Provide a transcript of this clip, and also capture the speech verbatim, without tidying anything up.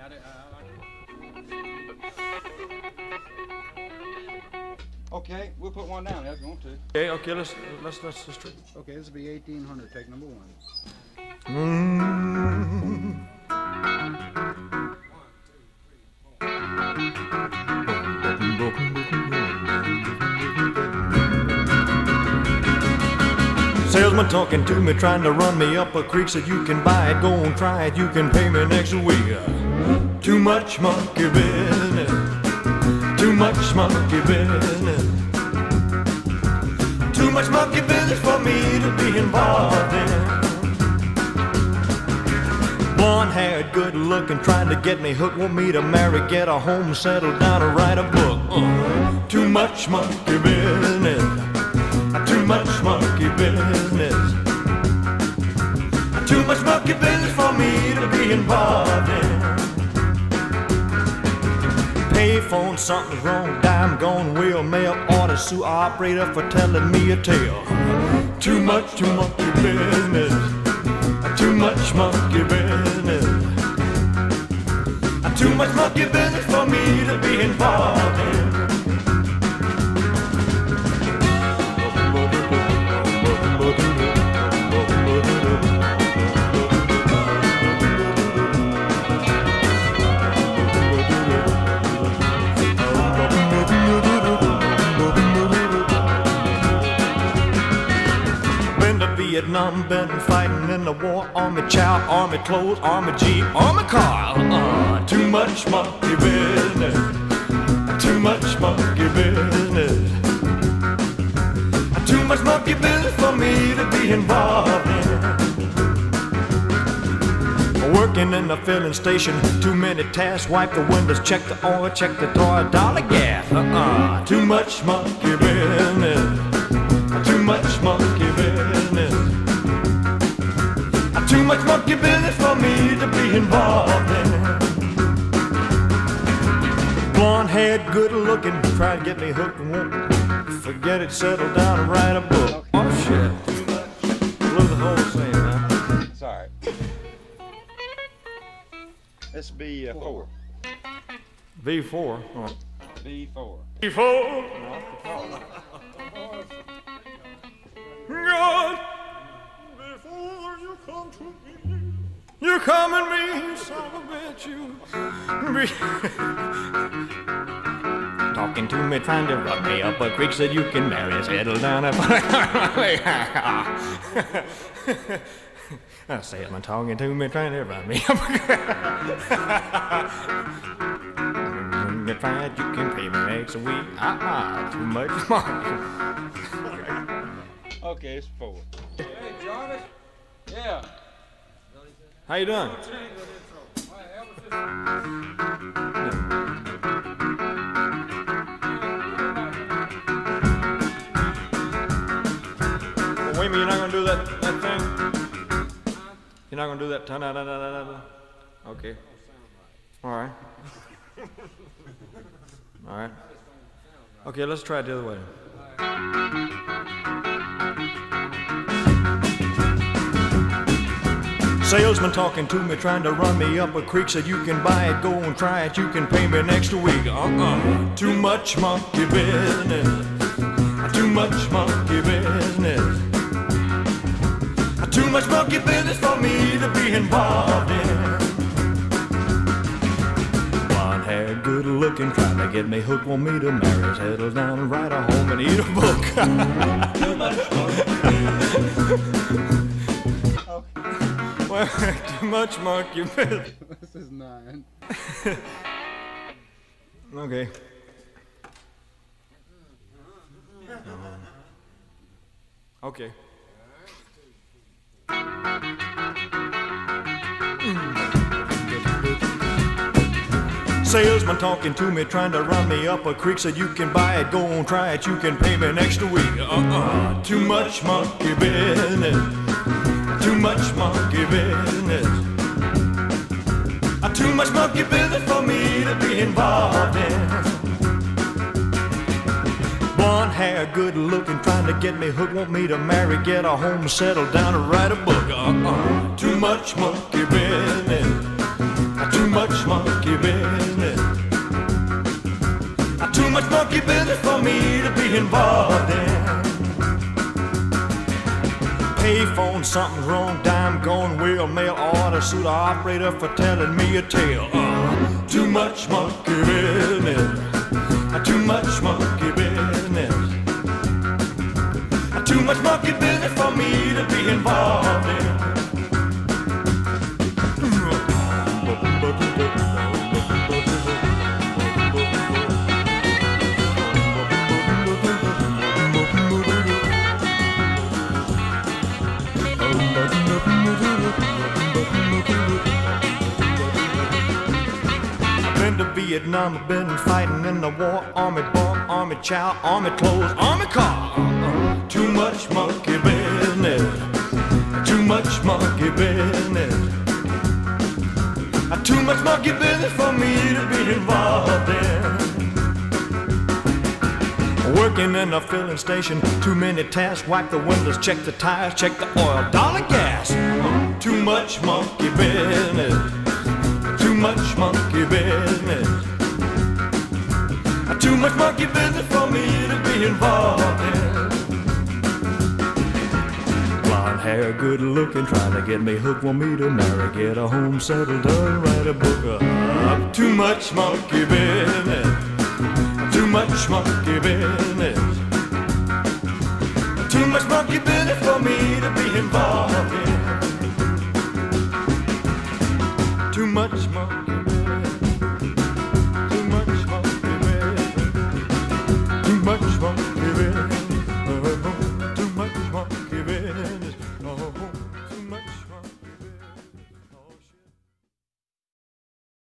Okay, we'll put one down if you want to. Okay, okay, let's let's let's just. Okay, this will be eighteen hundred. Take number one. Mm. Salesman talking to me, trying to run me up a creek. Said you can buy it, go and try it, you can pay me next week. Too much monkey business, too much monkey business, too much monkey business for me to be involved in. Blonde-haired, good-looking, trying to get me hooked, want me to marry, get a home, settle down, and write a book. Uh, too much monkey business, too much monkey business, too much monkey business for me to be involved in. Payphone, something's wrong, dime gone, wheel, mail, order, sue operator for telling me a tale. Too much, too monkey business, too much monkey business, too much monkey business for me to be involved in. Vietnam, been fighting in the war, army chow, army clothes, army jeep, army car. Uh, too much monkey business, too much monkey business, too much monkey business for me to be involved in. Working in the filling station, too many tasks, wipe the windows, check the oil, check the toy, dollar gas. Uh-uh, too much monkey business, too much monkey business, too much monkey business for me to be involved in. Blonde-haired, good-looking, try to get me hooked and won't forget it, settle down and write a book. Oh shit! Blew the whole thing, man. Sorry. This will be uh, four. V four. Oh. V four. V four. God, before you come to me, you come and me, son of a bitch, you be talking to me, trying to rub me up a creek, said you can marry, settle down and I say it, man, talking to me, trying to rub me up a creek. You tried, you can pay me next week. Ah, too much money. Okay, it's four. Hey, Jarvis. Yeah. How you doing? Well, wait a minute, you're not gonna do that that thing? You're not gonna do that? Da, da, da, da, da, da. Okay. All right. All right. Okay, let's try it the other way. Salesman talking to me, trying to run me up a creek, said you can buy it, go and try it, you can pay me next week. Uh-uh, too much monkey business, too much monkey business, too much monkey business for me to be involved in. Blonde-haired, good-looking, trying to get me hooked, want me to marry, settle down and write a home and eat a book. Too much monkey Too much monkey business. This is nine. Okay. Okay. Salesman talking to me, trying to run me up a creek, said you can buy it, go and try it, you can pay me next week. Uh-uh, too much monkey business, too much monkey business, too much monkey business for me to be involved in. Blonde hair, good looking, trying to get me hooked, want me to marry, get a home, settle down and write a book. Uh-uh, too much monkey business, too much monkey monkey business for me to be involved in. Payphone, something's wrong, dime gone, wheel, mail order, suit the operator for telling me a tale. Uh, too much monkey business, uh, too much monkey business, uh, too much monkey business for me to be involved in. To Vietnam, I've been fighting in the war. Army bump, army chow, army clothes, army car. Uh, too much monkey business, too much monkey business, uh, too much monkey business for me to be involved in. Working in a filling station, too many tasks. Wipe the windows, check the tires, check the oil, dollar gas. Uh, too much monkey business, too much monkey business, too much monkey business for me to be involved in. Blonde hair, good looking, trying to get me hooked, want me to marry, get a home settled, done, write a book up. Too much monkey business, too much monkey business.